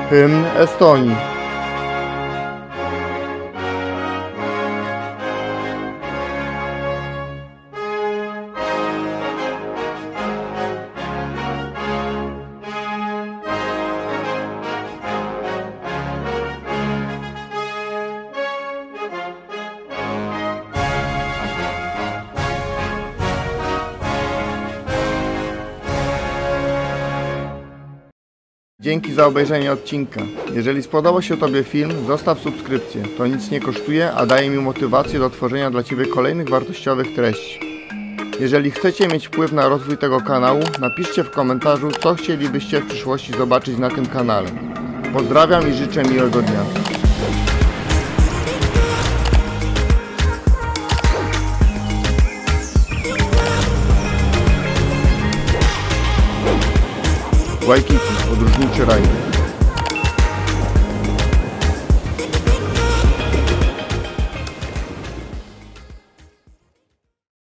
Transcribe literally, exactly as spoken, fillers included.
Hymn Estonii. Dzięki za obejrzenie odcinka. Jeżeli spodobał się Tobie film, zostaw subskrypcję. To nic nie kosztuje, a daje mi motywację do tworzenia dla Ciebie kolejnych wartościowych treści. Jeżeli chcecie mieć wpływ na rozwój tego kanału, napiszcie w komentarzu, co chcielibyście w przyszłości zobaczyć na tym kanale. Pozdrawiam i życzę miłego dnia. Waikiki, podróżniczy raj.